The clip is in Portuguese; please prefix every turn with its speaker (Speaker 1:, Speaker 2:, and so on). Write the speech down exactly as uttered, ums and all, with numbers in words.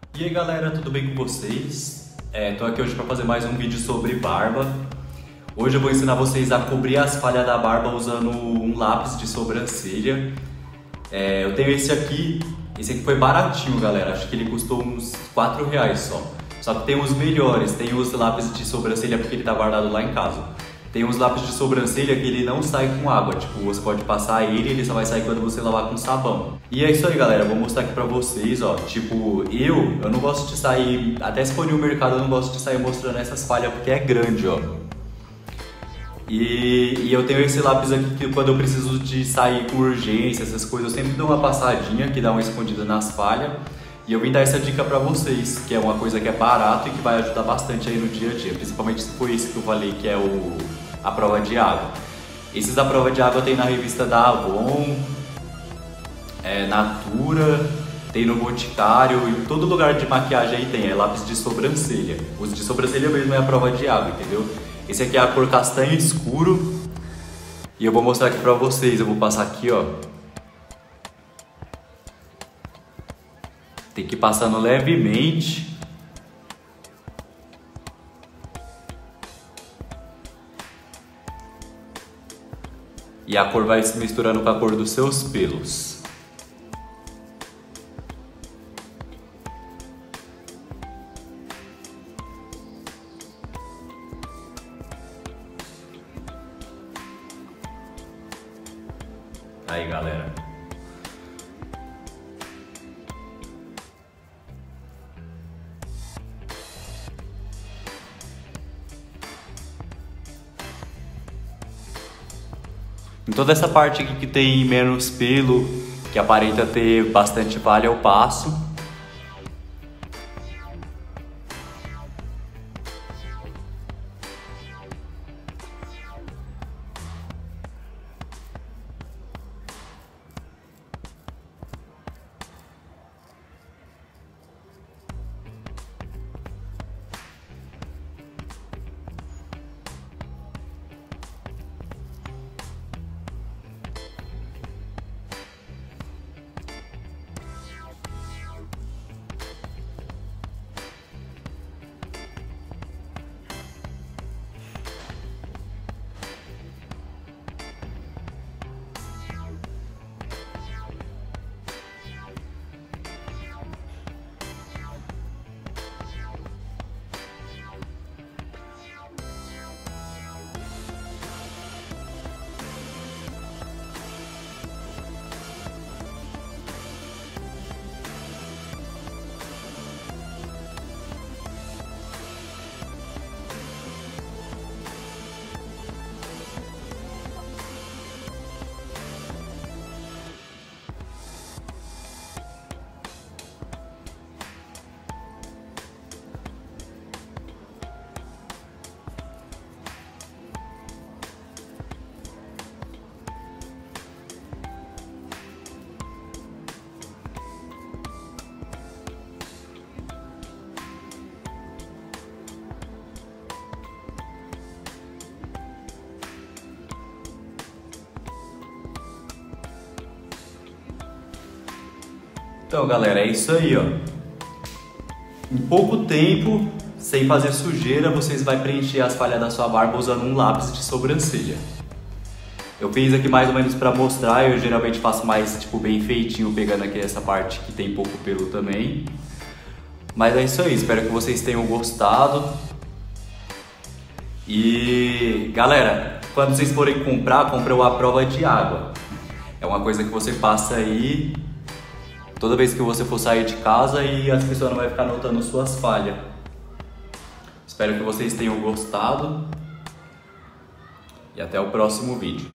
Speaker 1: E aí galera, tudo bem com vocês? É, tô aqui hoje para fazer mais um vídeo sobre barba. Hoje eu vou ensinar vocês a cobrir as falhas da barba usando um lápis de sobrancelha. É, eu tenho esse aqui, esse aqui foi baratinho galera, acho que ele custou uns quatro reais só. Só que tem os melhores, tem os lápis de sobrancelha porque ele tá guardado lá em casa. Tem uns lápis de sobrancelha que ele não sai com água, tipo, você pode passar ele, ele só vai sair quando você lavar com sabão. E é isso aí galera, eu vou mostrar aqui pra vocês, ó, tipo, eu, eu não gosto de sair, até se for no mercado eu não gosto de sair mostrando essas falhas porque é grande, ó. E, e eu tenho esse lápis aqui que quando eu preciso de sair com urgência, essas coisas, eu sempre dou uma passadinha que dá uma escondida nas falhas. E eu vim dar essa dica pra vocês, que é uma coisa que é barato e que vai ajudar bastante aí no dia a dia, principalmente se for esse que eu falei, que é o, a prova de água. Esses da prova de água tem na revista da Avon, é, Natura, tem no Boticário, em todo lugar de maquiagem aí tem, é lápis de sobrancelha. Os de sobrancelha mesmo é a prova de água, entendeu? Esse aqui é a cor castanho escuro e eu vou mostrar aqui pra vocês, eu vou passar aqui, ó. Tem que ir passando levemente. E a cor vai se misturando com a cor dos seus pelos. Aí, galera. Em toda essa parte aqui que tem menos pelo, que aparenta ter bastante falha, eu passo. Então galera, é isso aí, ó. Em pouco tempo, sem fazer sujeira, vocês vão preencher as falhas da sua barba usando um lápis de sobrancelha. Eu fiz aqui mais ou menos pra mostrar, eu geralmente faço mais tipo bem feitinho, pegando aqui essa parte que tem pouco pelo também. Mas é isso aí, espero que vocês tenham gostado. E galera, quando vocês forem comprar, comprem a prova de água. É uma coisa que você passa aí toda vez que você for sair de casa e as pessoas não vão ficar notando suas falhas. Espero que vocês tenham gostado e até o próximo vídeo.